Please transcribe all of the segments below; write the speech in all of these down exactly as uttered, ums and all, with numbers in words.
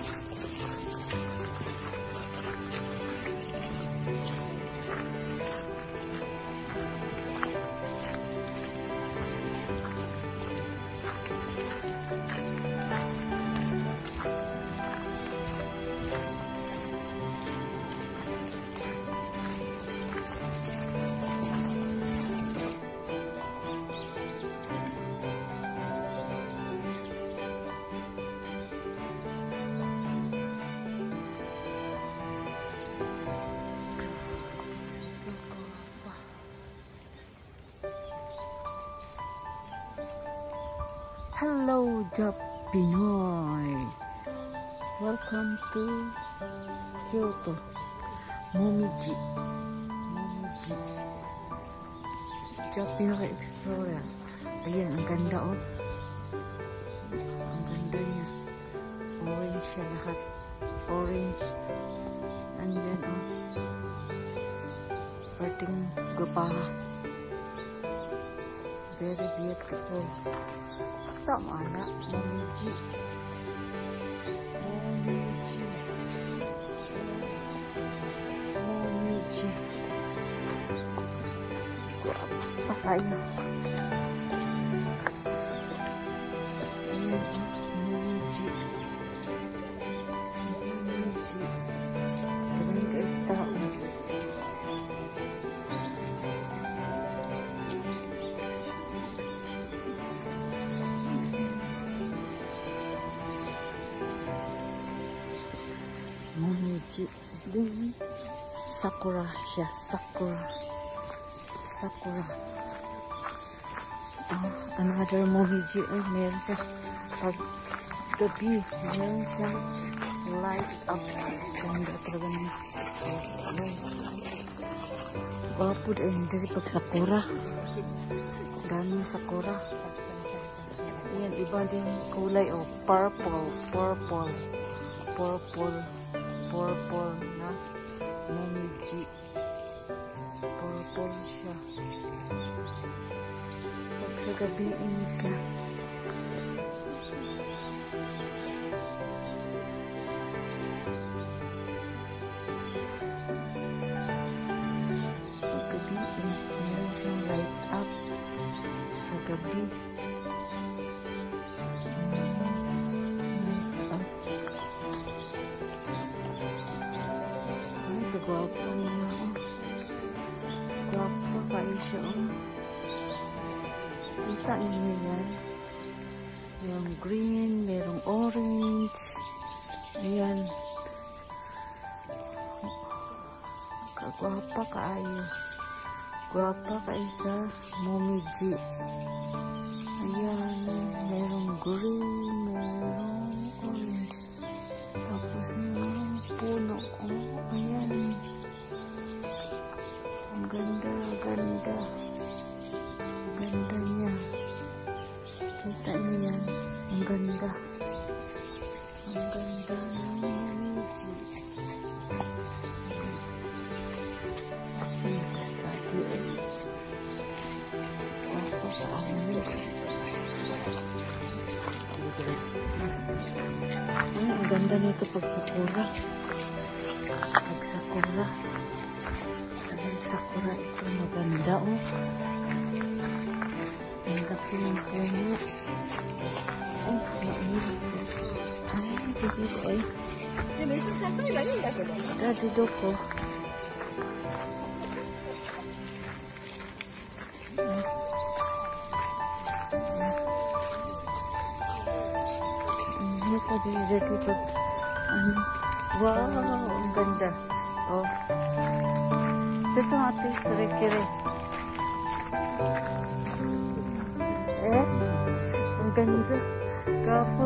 Hello, Japinoy! Welcome to Kyoto. Momiji. Momiji. Japinoy Explorer. Ayan, ang ganda oh. Ang ganda niya. Orange siya lahat. Orange. Andyan oh. Parting gupaha. Very beautiful. Tama na, Momiji. Momiji. Momiji. Guwapa kayo. Momiji. Momiji. Galing kayo tao. Momiji. Sakura siya. Sakura. Sakura. Oh, another Momiji. Ay, meron siya. Pag gabi, meron siya light up. Ganda talaga niya. Gwapo din. Dari pag Sakura. Daming Sakura. Yan, iba din kulay. Oh, purple. Purple. Purple. Purple na Momiji. Purple siya. Pag sa gabiin siya. Pag gabiin, meron siyang light up sa gabi. Guwapo niya oh. Guwapo kayo siya oh. Kita niyo yan. Merong green, merong orange. Ayan. Kagwapa kayo. Guwapa kayo sa Momiji. Ayan. Merong green, merong orange. Tapos merong puno oh. Ayan. Ang ganda, ganda. Ang ganda niya. Kita niyo yan. Ang ganda. Ang ganda ng Momiji. Ay, study eh. Ako sa amin. Ay, ang ganda nito pag Sakura. Pag Sakura. Pag Sakura ito maganda oh. Ang laki ng puno. Ay, mainit. Ay, ito dito eh. Dati doko. Ano pa dito pag ano. Wow, ang ganda. Oh. Ito nga ito, kire-kire. Eh, ang ganda. Kapo.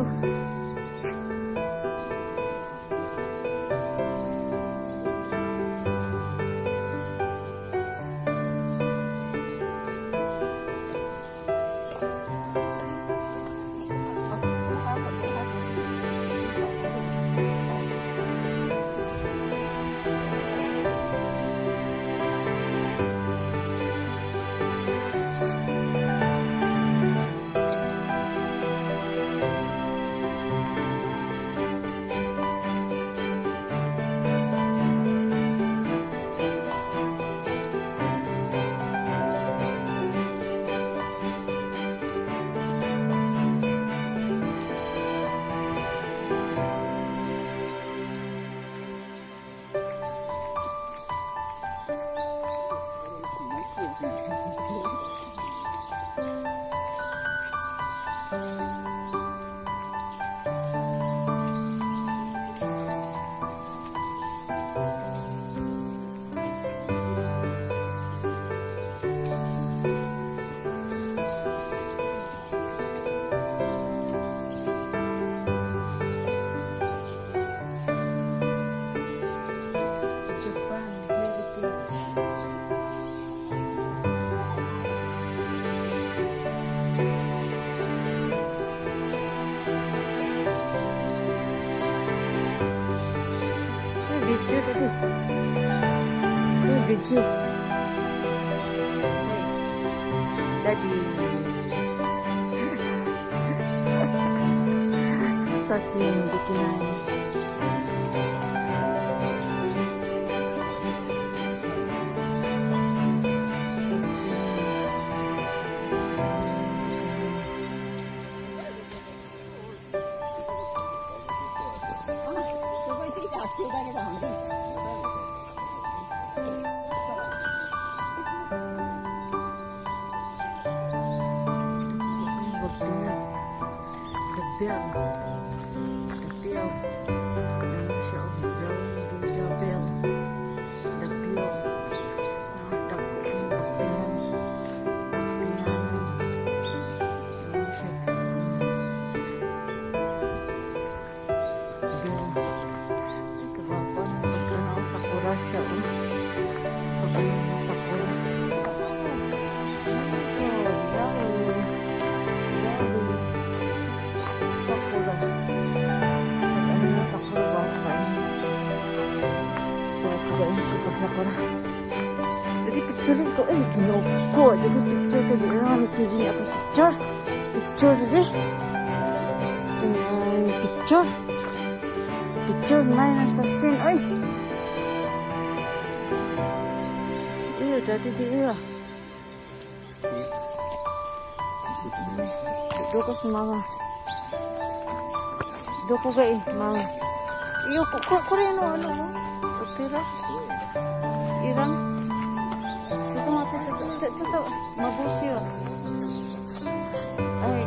Video tadi. Ini video. Tadi. Sasi yang bikinan. Sakura. Jadi picture itu eh ginoko jadi picture ko di lang ito din ako picture. Picture di. Dengan picture. Picture main nasa scene ay. Iya tadi dia. Doko si mama. Doko ga eh mama. Iyo ko ko rin ano no. Opera. Irang. Cito mati, cito, cito, mabusi yun. Ay.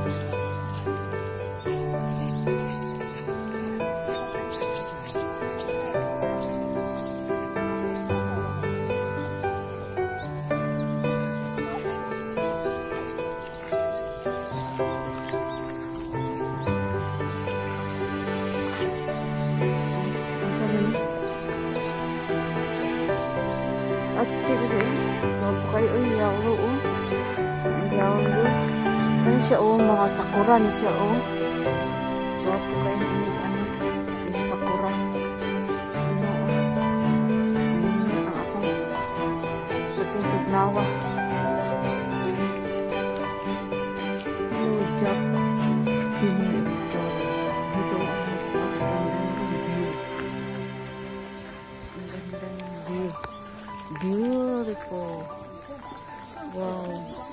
Siya oh, mga sakura ni siya oh. Wapo kayo ni ano, yung sakura. Ano oh. Ang akong pagkong tugnawa. Hello, Japinoy story. Dito ang magandang view. Ang gandang view. Beautiful. Wow.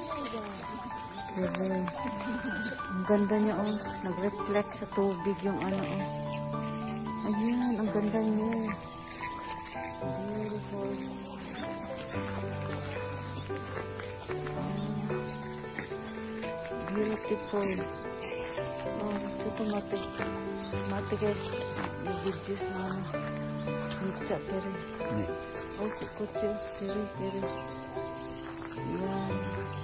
Diba? Ang ganda niya oh. Nag-reflect sa tubig yung ano oh. Ayan, ang ganda niya. Beautiful. Oh. Beautiful. Oh, ito mati. Mati guys. Yung videos na ano. Mitsa peri. Oh, kutsi. Peri, peri. Ayan.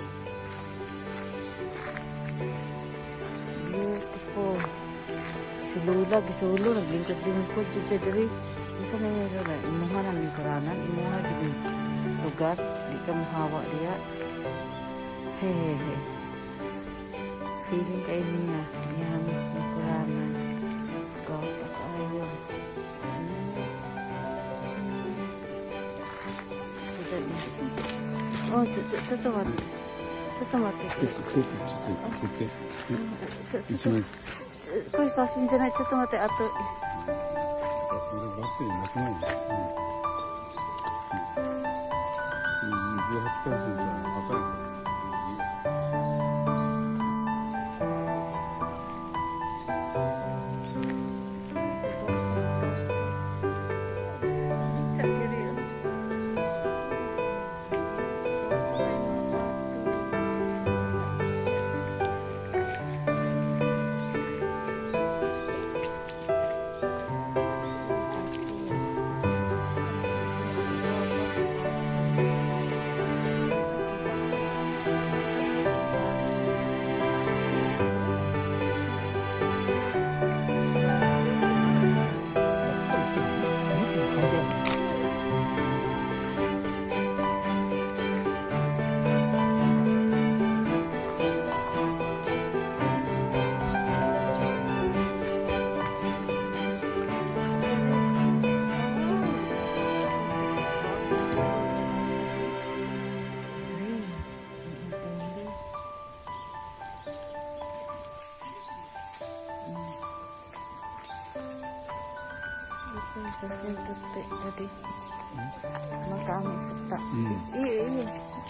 Beautiful. Si Lula, gisulo, naglingkod-lingkod dyan siya diri. Masa na yun na, imuha na ng karanan, imuha din lugar, di ka muhawa diya. Hehehe. Feeling kayo niya, yan, ng karanan. Gawpa kayo. Oh, ito mati. Ito mati. Ito mati. これ写真じゃない、ちょっと待って、あと。バッテリーなくないの？うん。じゅうはちパーセント赤いから。 Ito sa sintuti tadi. Makami kita. Iya, iya.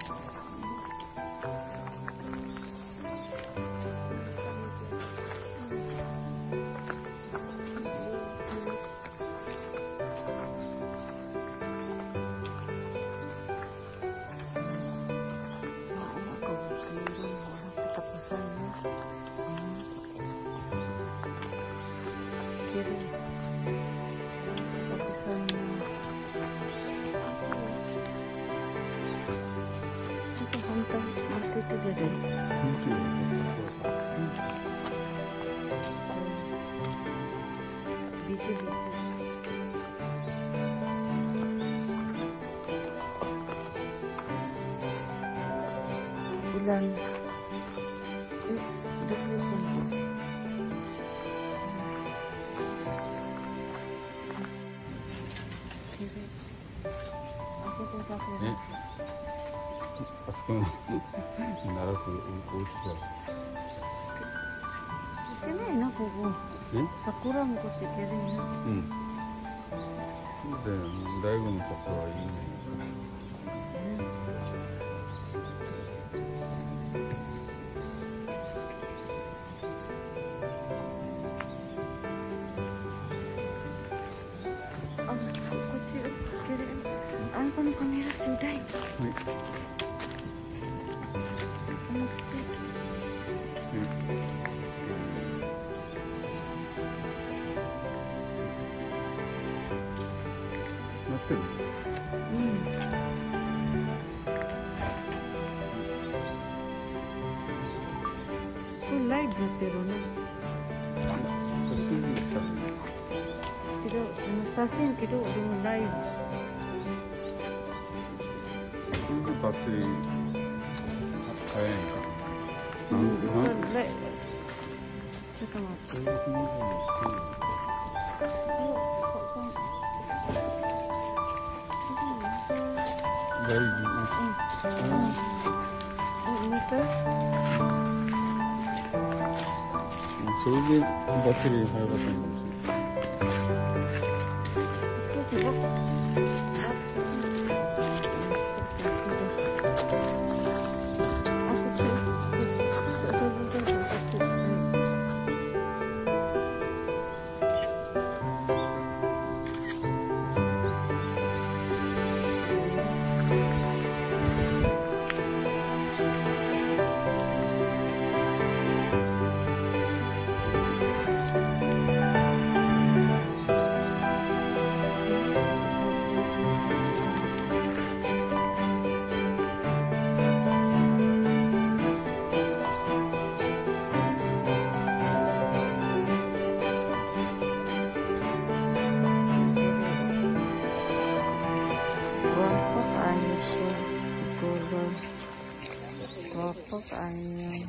Ulan. Eh, udah kelihatan. Kiri. Aku tuh sakit. Eh, pas ke naruh ke usia. Kena enak kok. Eh? Sakura mau sih kiri. Hmm. Udah, Daigoji Sakura ini. Hmm. Full live なってるね。写真さ。違う、写真けどでもライブ。それでバッテリー早いんか。うん。なんで？ちょっと待って。大丈夫。うん。見て。それでバッテリー早かったのかもしれない。少しバッテリー。Kayaknya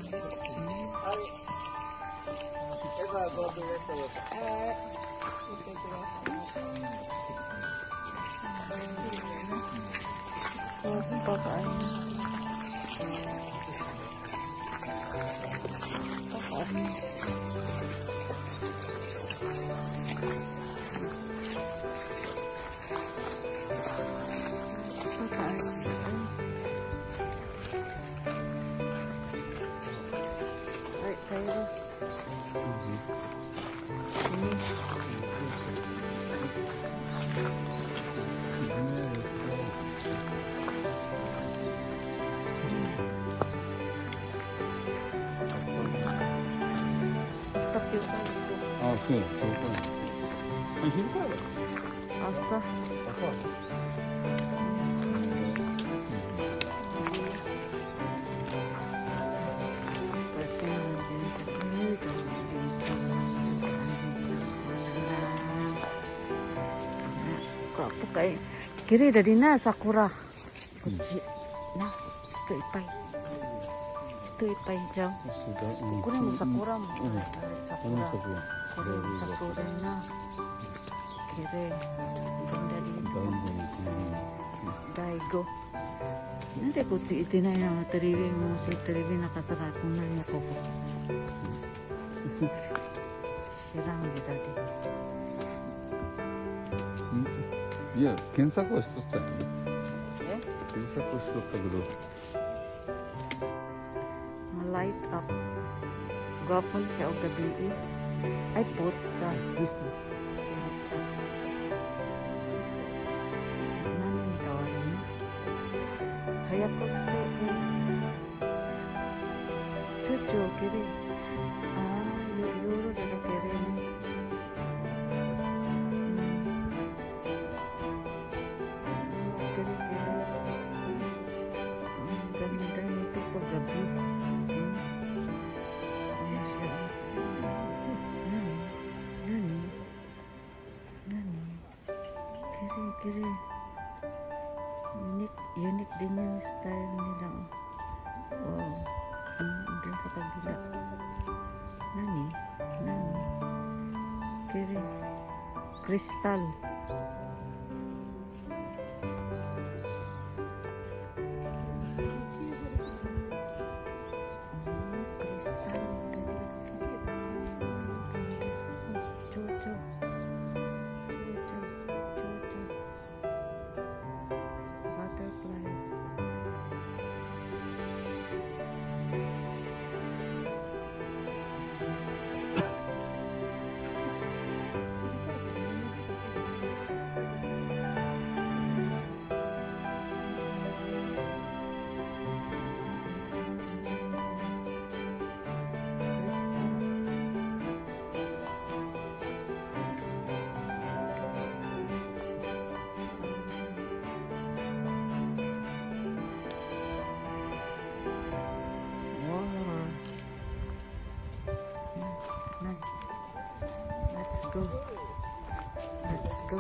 あ、そう、そうか。あ、昼からだ。朝。朝。Apa kayak kiri dari na sakura. Kuci. Nah, itu ipai. Itu ipai jauh. Sakura mo sakura mo. Sakura. Sakura na. Kiri. Ganda dito. Daigo. Nanti kuci itu na yung teribi mo si teribi nakatarakong na niya ko. Sirang kita di. いや、検索はしとったよね。 Eh? 検索はしとったけど。 Ma-light up. Gapon siya o gabi eh. Ay, puta. Nanin kawalan mo. Kaya ko stay eh. Chucho, kiri. Ah, yuro dala kiri ni. Kiri, kiri. Ang ganda nito pag gabi. Kiri, unique, unique din yung style nila. Wow, ang din sa kabila. Nani? Nani? Kiri, crystal. Crystal. Chocho. Butterfly. Let's go. Let's go.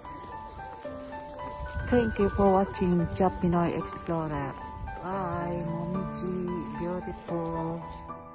Thank you for watching Japinoy Explorer. Bye, Momiji. Beautiful.